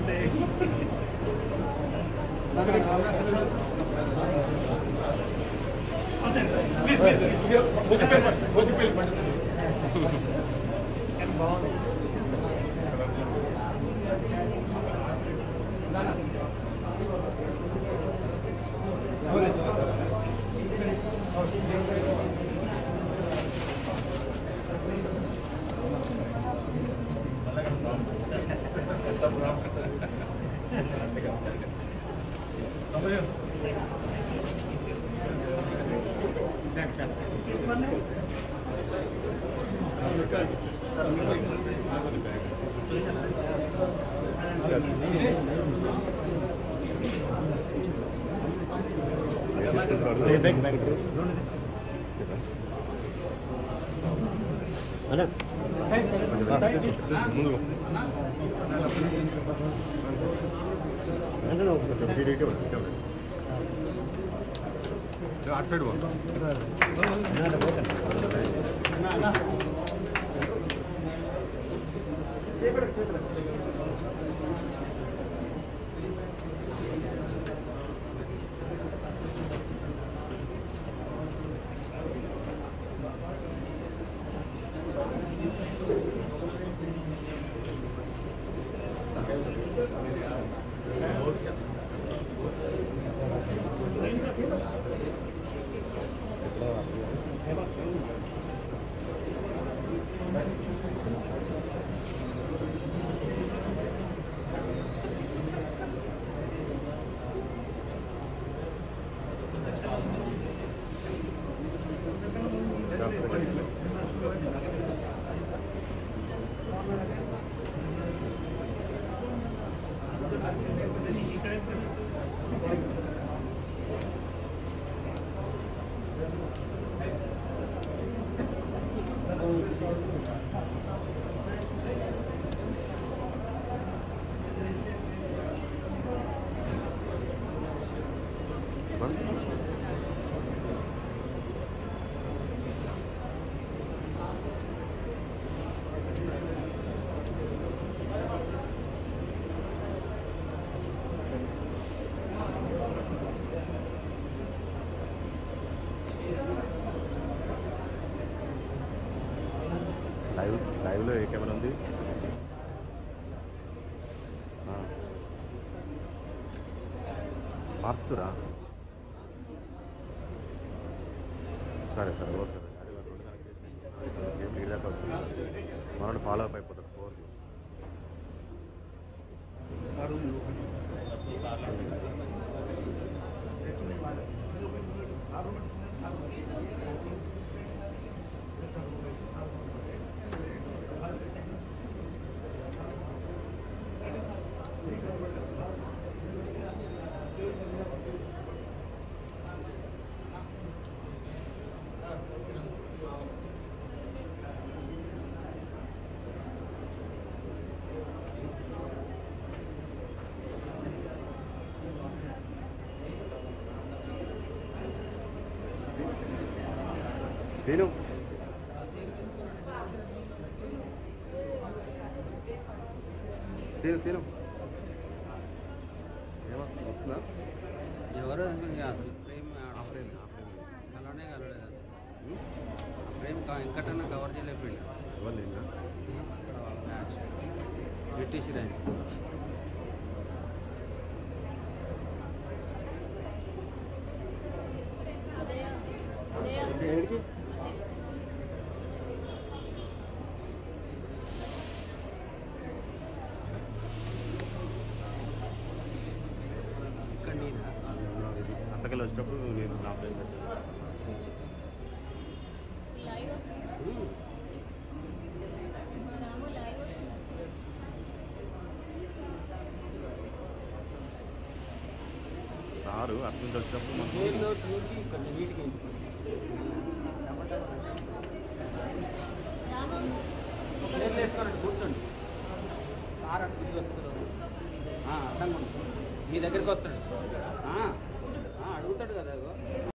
లైవ్లో ఏ కెమెరా ఉంది? మార్చుతురా? సరే సరే ఓకే. గేమ్ దాకా వస్తుంది, మనోడు ఫాలో అప్ అయిపోతాడు. సీను సీను సీను ఏమొస్తుంది? వస్తుందా? ఎవరు ఫ్రేమ్ అలానే కలవలేదు. ఫ్రేమ్ ఇంకటన్నా కవర్ చేయలేకపోయింది. ఎవరు ఇంకా మ్యాచ్ బ్రిటిష్ రైన్ అంతకెళ్ళి వచ్చినప్పుడు నేను నా ప్లేస్ సారు అటు నుంచి వచ్చినప్పుడు వేసుకోండి, కూర్చోండి. సార్ అటు తిరిగి వస్తారు, అర్థంగా ఉంటుంది. మీ దగ్గరికి వస్తాడు, అడుగుతాడు కదా.